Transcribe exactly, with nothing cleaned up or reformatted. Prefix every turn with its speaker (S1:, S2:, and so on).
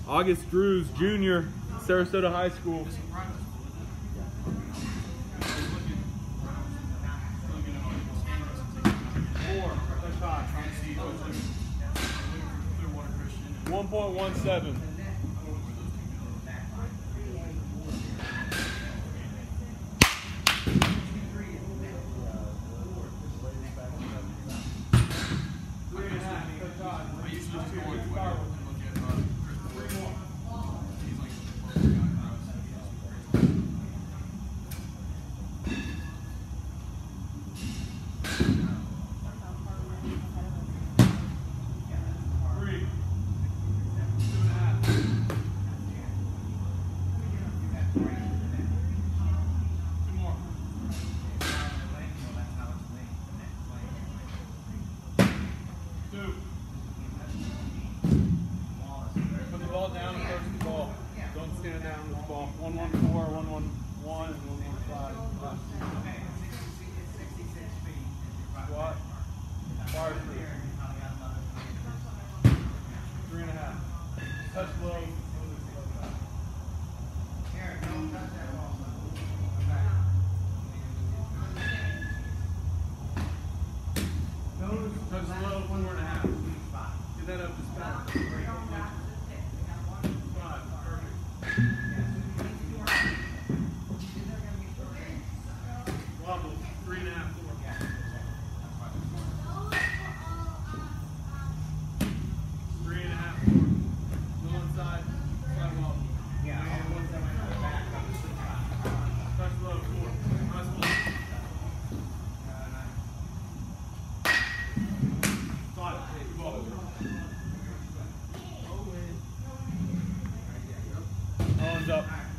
S1: August Drews, Junior, Sarasota High School. one point one seven. Down and approach the ball. Don't stand down with the ball. One one four, one one one, and one one five. Squat. Bar three. Three and a half. Touch low. Touch low, four and a half. Get that up to spot. Wobble, three and a half, four. Three and a half, four. Go inside, side wobble. Yeah, and one side back. Touch low, four. Press low. Five, wobble. Arms up.